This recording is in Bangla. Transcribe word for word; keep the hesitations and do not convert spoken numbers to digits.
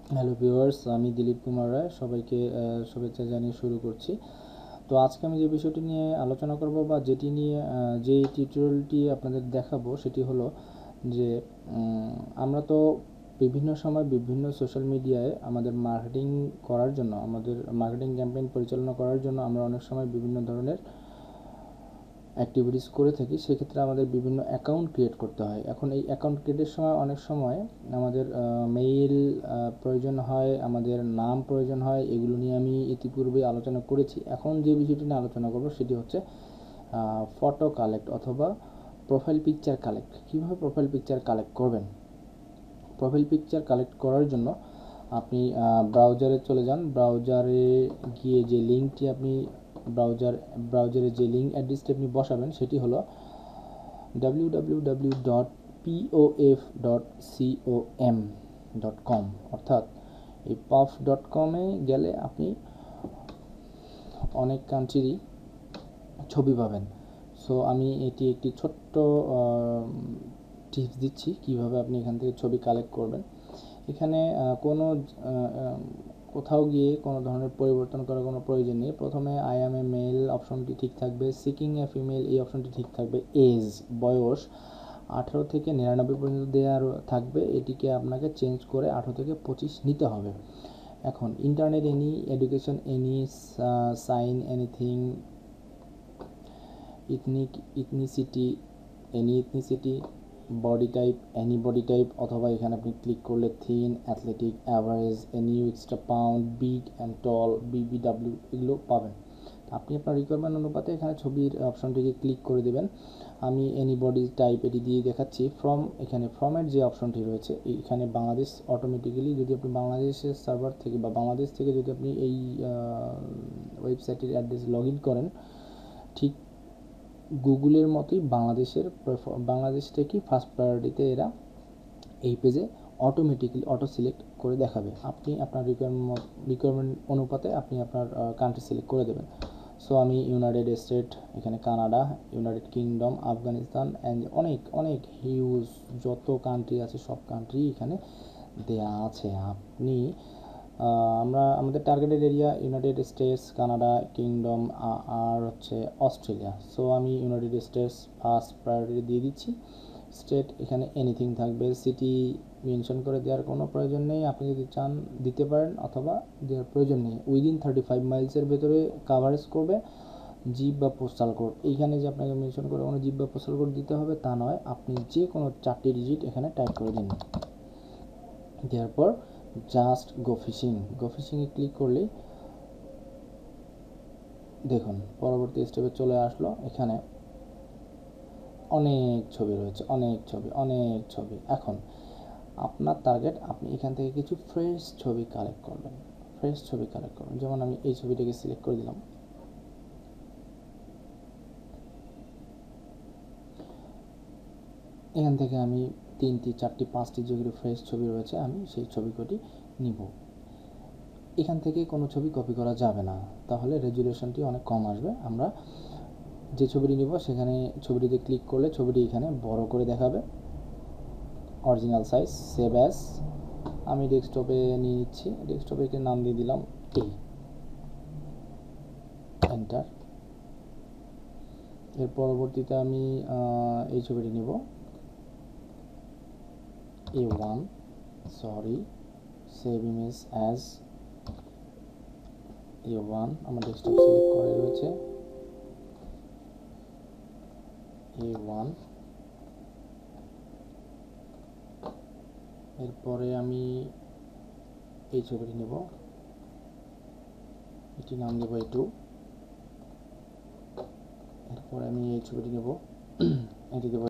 হ্যালো ভিউয়ার্স, আমি দিলীপ কুমার রায় সবাইকে শুভেচ্ছা জানিয়ে শুরু করছি। তো আজকে আমি যে বিষয়টি নিয়ে আলোচনা করব বা যেটি নিয়ে যে টিউটোরিয়ালটি আপনাদের দেখাবো সেটি হলো যে আমরা তো বিভিন্ন সময় বিভিন্ন সোশ্যাল মিডিয়ায় আমাদের মার্কেটিং করার জন্য, আমাদের মার্কেটিং ক্যাম্পেইন পরিচালনা করার জন্য আমরা অনেক সময় বিভিন্ন ধরনের অ্যাক্টিভিটিস করে থাকি। সেক্ষেত্রে আমাদের বিভিন্ন অ্যাকাউন্ট ক্রিয়েট করতে হয়। এখন এই অ্যাকাউন্ট ক্রিয়েটের সময় অনেক সময় আমাদের মেইল প্রয়োজন হয়, আমাদের নাম প্রয়োজন হয়। এগুলো নিয়ে আমি ইতিপূর্বে আলোচনা করেছি। এখন যে বিষয়টি নিয়ে আলোচনা করব সেটি হচ্ছে ফটো কালেক্ট অথবা প্রোফাইল পিকচার কালেক্ট। কীভাবে প্রোফাইল পিকচার কালেক্ট করবেন? প্রোফাইল পিকচার কালেক্ট করার জন্য আপনি ব্রাউজারে চলে যান। ব্রাউজারে গিয়ে যে লিঙ্কটি আপনি ব্রাউজার ব্রাউজারে যে লিঙ্ক অ্যাড্রেসটি আপনি বসাবেন সেটি হলো W W W dot P O F dot C O M dot com, অর্থাৎ এই পফ ডট কমে গেলে আপনি অনেক কান্ট্রিরই ছবি পাবেন। সো আমি এটি একটি ছোট্ট টিপস দিচ্ছি কীভাবে আপনি এখান থেকে ছবি কালেক্ট করবেন। এখানে কোনো কোথাও গিয়ে কোনো ধরনের পরিবর্তন করার কোনো প্রয়োজন নেই। প্রথমে আই অ্যাম এ মেল অপশনটি ঠিক থাকবে, সিকিং এ ফিমেল এই অপশনটি ঠিক থাকবে, এজ বয়স আঠারো থেকে নিরানব্বই পর্যন্ত দেওয়া থাকবে। এটিকে আপনাকে চেঞ্জ করে আঠারো থেকে পঁচিশ নিতে হবে। এখন internet any, education any, sign anything, ethnic ethnicity any ethnicity, body type any body type, অথবা এখানে আপনি ক্লিক করলে থিন, অ্যাথলেটিক, অ্যাভারেজ, এনি উইথসটা pound, big and tall, B B W এগুলো পাবেন। আপনি আপনার রিকোয়ারমেন্ট অনুপাতে এখানে ছবির অপশনটিকে ক্লিক করে দেবেন। আমি এনি বডি টাইপ এটি দিয়ে দেখাচ্ছি। ফ্রম, এখানে ফ্রমের যে অপশনটি রয়েছে এখানে বাংলাদেশ অটোমেটিক্যালি, যদি আপনি বাংলাদেশের সার্ভার থেকে বা বাংলাদেশ থেকে যদি আপনি এই ওয়েবসাইটের অ্যাড্রেস লগ ইন করেন, ঠিক গুগলের মতোই বাংলাদেশের বাংলাদেশটাকেই ফার্স্ট প্রায়োরিটিতে এরা এই পেজে অটোমেটিক্যালি অটো সিলেক্ট করে দেখাবে। আপনি আপনার রিকোয়ারমেন্ট রিকোয়ারমেন্ট অনুপাতে আপনি আপনার কান্ট্রি সিলেক্ট করে দেবেন। সো আমি ইউনাইটেড স্টেট, এখানে Canada, United Kingdom, Afghanistan and অনেক অনেক হিউজ যত কান্ট্রি আছে সব কান্ট্রি এখানে দেয়া আছে। আপনি আমরা আমাদের targeted area United States, Canada, Kingdom আর হচ্ছে অস্ট্রেলিয়া। সো আমি ইউনাইটেড স্টেটস ফার্স্ট প্রায়োরিটি দিয়ে দিচ্ছি। স্টেট এখানে এনিথিং থাকবে, সিটি মেনশন করে দেওয়ার কোনো প্রয়োজন নেই। আপনি যদি চান দিতে পারেন, অথবা দেওয়ার প্রয়োজন নেই। উইদিন থার্টি ফাইভ মাইলসের ভেতরে কাভারেজ করবে। জিপ বা পোস্টাল কোড, এইখানে যে আপনাকে মেনশন করে কোনো জিপ বা পোস্টাল কোড দিতে হবে তা নয়, আপনি যে কোনো চারটি ডিজিট এখানে টাইপ করে দিন। দেওয়ার পর জাস্ট গো ফিশিং গো ফিশিংয়ে ক্লিক করলেই দেখুন পরবর্তী স্টেপে চলে আসলো। এখানে অনেক ছবি রয়েছে, অনেক ছবি অনেক ছবি এখন আপনার টার্গেট, আপনি এখান থেকে কিছু ফ্রেশ ছবি কালেক্ট করবেন। ফ্রেশ ছবি কালেক্ট করবেন, যেমন আমি এই ছবিটাকে সিলেক্ট করে দিলাম। এখান থেকে আমি তিনটি, চারটি, পাঁচটি যেগুলো ফ্রেশ ছবি রয়েছে আমি সেই ছবি কটি নিব। এখান থেকে কোনো ছবি কপি করা যাবে না, তাহলে রেজুলেশনটি অনেক কম আসবে। আমরা যে ছবিটি নিব সেখানে ছবিটিতে ক্লিক করলে ছবিটি এখানে বড় করে দেখাবে, অরিজিনাল সাইজ, সেভ অ্যাজ। আমি ডেস্কটপে নিয়ে নিচ্ছি, ডেস্কটপে একটি নাম দিয়ে দিলাম এ, এন্টার। এর পরবর্তীতে আমি এই ছবিটি নিব A one, sorry, save image as A one. আমার ডেস্কটপ সিলেক্ট করা রয়েছে এ ওয়ান। এরপরে আমি এই ছবিটি নেব, এটি নাম দেব এ টু। এরপরে আমি এই ছবিটি নেব, এটি দেব